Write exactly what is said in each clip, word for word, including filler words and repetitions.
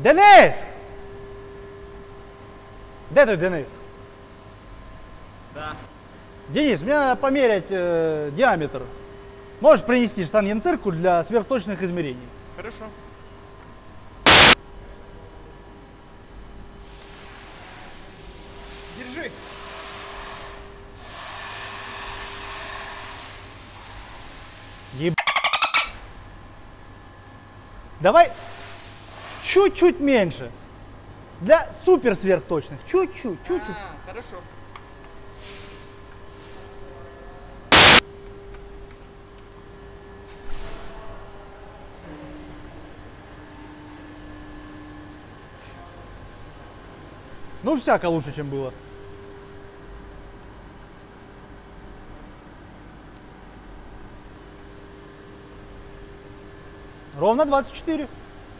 Денис! Де той Денис? Да. Денис, мне надо померять э, диаметр. Можешь принести штангенциркуль для сверхточных измерений? Хорошо. Держи. Еб... Давай чуть-чуть меньше. Для супер сверхточных. Чуть-чуть, чуть-чуть. А, хорошо. Ну, всяко лучше, чем было. Ровно двадцать четыре.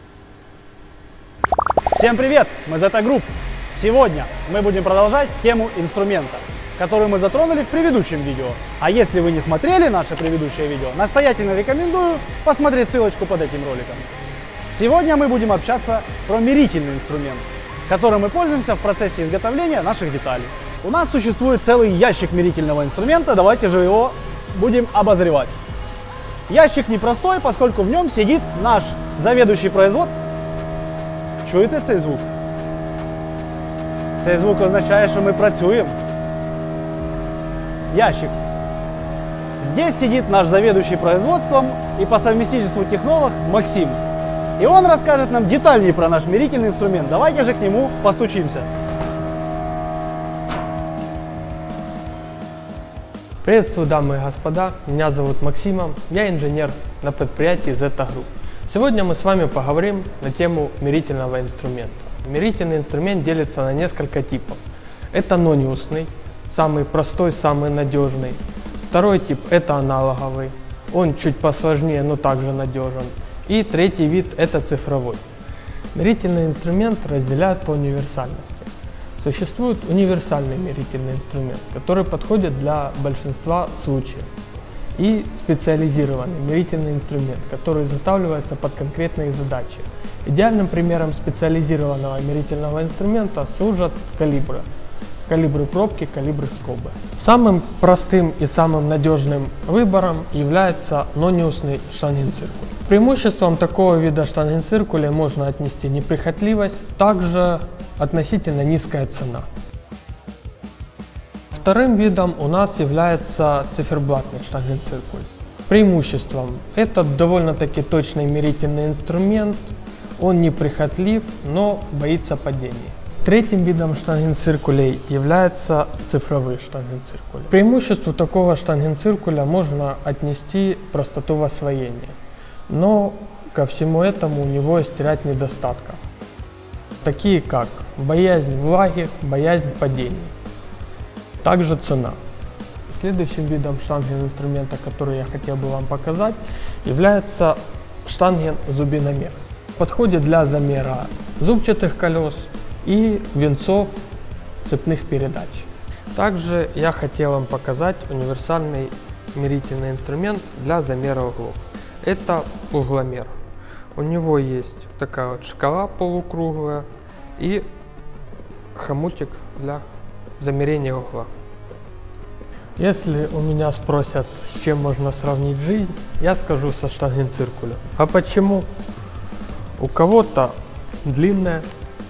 Всем привет! Мы Zeta Group. Сегодня мы будем продолжать тему инструмента, которую мы затронули в предыдущем видео. А если вы не смотрели наше предыдущее видео, настоятельно рекомендую посмотреть ссылочку под этим роликом. Сегодня мы будем общаться про мерительный инструмент, которым мы пользуемся в процессе изготовления наших деталей. У нас существует целый ящик мерительного инструмента, давайте же его будем обозревать. Ящик непростой, поскольку в нем сидит наш заведующий производством. Чуєте цей звук? Цей звук означає, що ми працюємо. Ящик. Здесь сидит наш заведующий производством и по совместительству технолог Максим. И он расскажет нам детальнее про наш мерительный инструмент. Давайте же к нему постучимся. Приветствую, дамы и господа, меня зовут Максимом, я инженер на предприятии Zeta Group. Сегодня мы с вами поговорим на тему мерительного инструмента. Мерительный инструмент делится на несколько типов. Это нониусный, самый простой, самый надежный. Второй тип – это аналоговый, он чуть посложнее, но также надежен. И третий вид – это цифровой. Мерительный инструмент разделяют по универсальности. Существует универсальный мерительный инструмент, который подходит для большинства случаев. И специализированный мерительный инструмент, который изготавливается под конкретные задачи. Идеальным примером специализированного мерительного инструмента служат калибры. Калибры пробки, калибры скобы. Самым простым и самым надежным выбором является нониусный штангенциркуль. Преимуществом такого вида штангенциркуля можно отнести неприхотливость, также относительно низкая цена. Вторым видом у нас является циферблатный штангенциркуль. Преимуществом это довольно-таки точный мерительный инструмент, он неприхотлив, но боится падений. Третьим видом штангенциркулей является цифровой штангенциркуль. К преимуществу такого штангенциркуля можно отнести простоту в освоении, но ко всему этому у него есть ряд недостатков, такие как боязнь влаги, боязнь падений, также цена. Следующим видом штангенинструмента, который я хотел бы вам показать, является штангензубиномер. Подходит для замера зубчатых колес и винцов цепных передач. Также я хотел вам показать универсальный мерительный инструмент для замера углов. Это угломер. У него есть такая вот шкала полукруглая и хомутик для замерения угла. Если у меня спросят, с чем можно сравнить жизнь, я скажу со штангенциркулем. А почему? У кого-то длинная,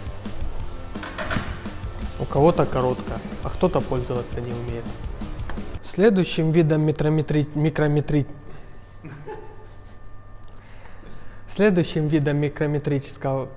у кого-то короткая, а кто-то пользоваться не умеет. Следующим видом микрометри... микрометри... Следующим видом микрометрического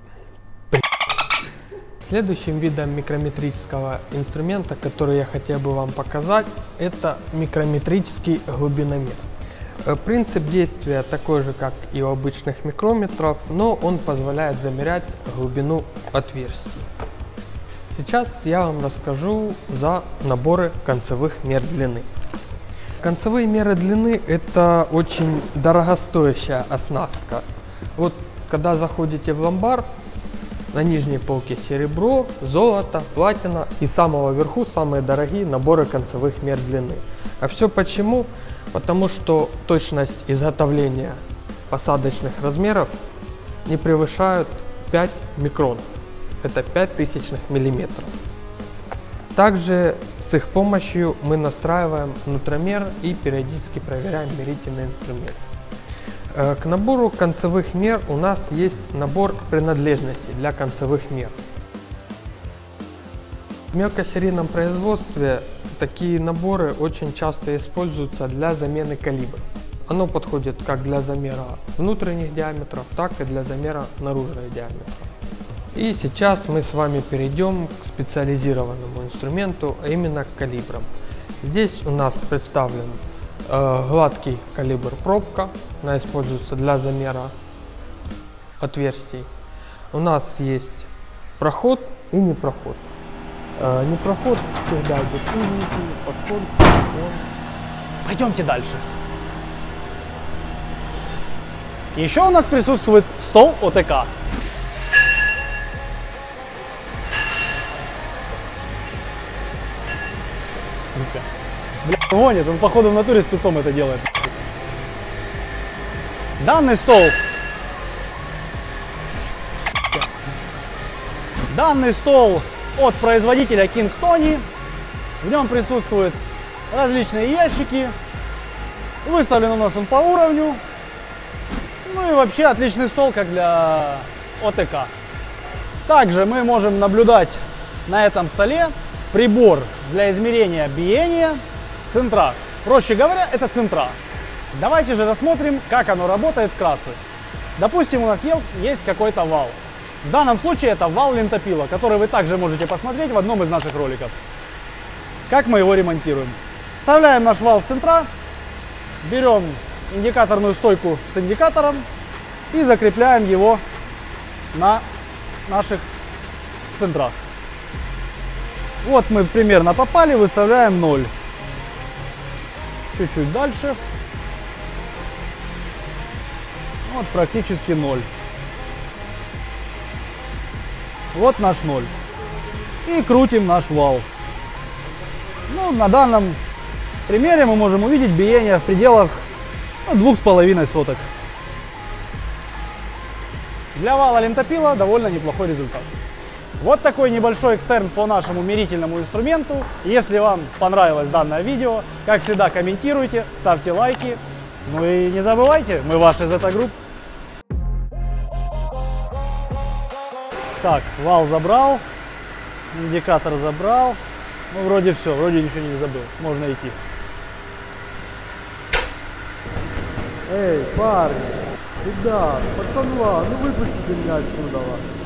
Следующим видом микрометрического инструмента, который я хотел бы вам показать, это микрометрический глубиномер. Принцип действия такой же, как и у обычных микрометров, но он позволяет замерять глубину отверстий. Сейчас я вам расскажу за наборы концевых мер длины. Концевые меры длины – это очень дорогостоящая оснастка. Вот когда заходите в ломбард, на нижней полке серебро, золото, платина и с самого верху самые дорогие наборы концевых мер длины. А все почему? Потому что точность изготовления посадочных размеров не превышают пять микрон. Это пять тысячных миллиметров. Также с их помощью мы настраиваем нутромер и периодически проверяем мерительный инструмент. К набору концевых мер у нас есть набор принадлежностей для концевых мер. В мелкосерийном производстве такие наборы очень часто используются для замены калибров. Оно подходит как для замера внутренних диаметров, так и для замера наружных диаметров. И сейчас мы с вами перейдем к специализированному инструменту, а именно к калибрам. Здесь у нас представлен э, гладкий калибр пробка, она используется для замера отверстий. У нас есть проход и непроход. Э, непроход всегда идет узенький, подход. Пойдемте дальше. Еще у нас присутствует стол ОТК. Сука. Бля, гонит, он походу в натуре спецом это делает. Данный стол. Сука. Данный стол от производителя King Tony. В нем присутствуют различные ящики. Выставлен у нас он по уровню. Ну и вообще отличный стол, как для ОТК. Также мы можем наблюдать на этом столе прибор для измерения биения в центрах. Проще говоря, это центра. Давайте же рассмотрим, как оно работает вкратце. Допустим, у нас есть какой-то вал. В данном случае это вал лентопила, который вы также можете посмотреть в одном из наших роликов. Как мы его ремонтируем. Вставляем наш вал в центра, берем индикаторную стойку с индикатором и закрепляем его на наших центрах. Вот мы примерно попали, выставляем ноль. Чуть-чуть дальше. Вот практически ноль. Вот наш ноль. И крутим наш вал. Ну, на данном примере мы можем увидеть биение в пределах ну, двух с половиной соток. Для вала лентопила довольно неплохой результат. Вот такой небольшой экстерн по нашему мерительному инструменту. Если вам понравилось данное видео, как всегда, комментируйте, ставьте лайки. Ну и не забывайте, мы ваш из этой группы. Так, вал забрал, индикатор забрал. Ну, вроде все, вроде ничего не забыл. Можно идти. Эй, парни, ребят, пацанва, ну выпустите меня отсюда.